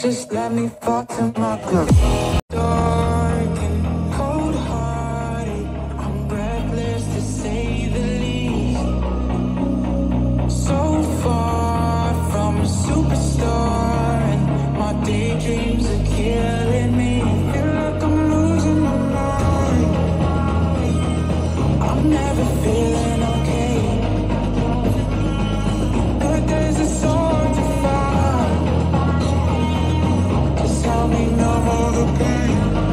Just let me fall to my groove. Dark and cold-hearted, I'm breathless to say the least. So far from a superstar, and my daydreams are killing me. Feel like I'm losing my mind. I'm never feeling okay, but there's a soul to find. Just help me numb all the pain.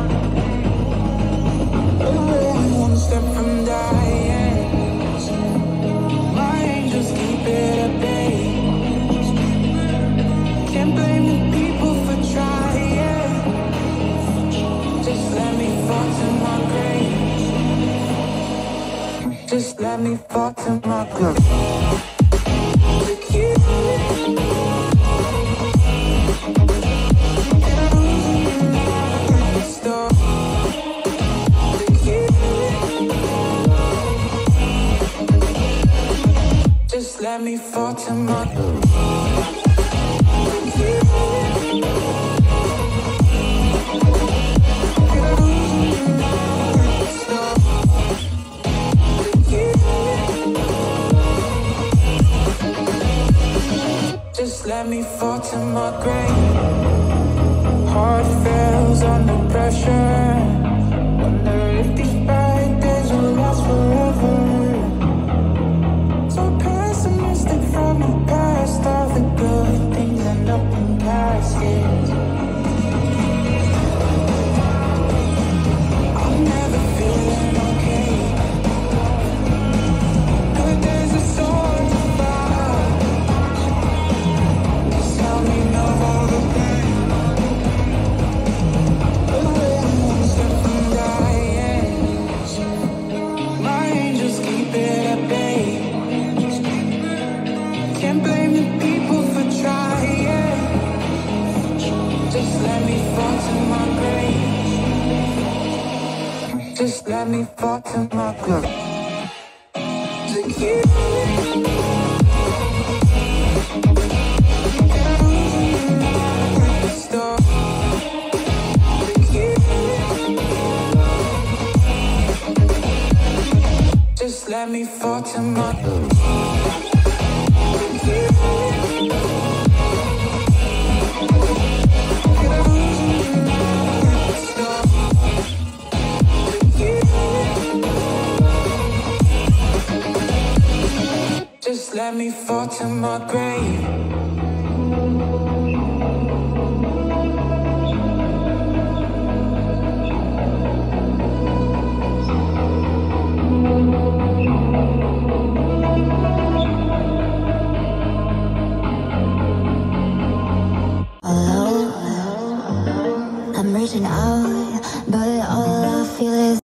Only one step from dying. My angels keep it at bay. Can't blame the people for trying. Just let me fall to my grave. Just let me fall to my grave. Just let me fall to my Just let me fall to my grave. Heart fails under pressure. Wonder if these bad days will last forever. So pessimistic from the past. All the good things end up in caskets. I'm never feeling okay, but there's a soul to find. Just help me know all the pain. Away one step from dying. My angels keep it at bay. Can't blame the people for trying. Just let me fall to my grave. Just let me fall to my grave. To you. Just let me fall to my grave. Just let me fall to my grave. I'm reaching out, but all I feel is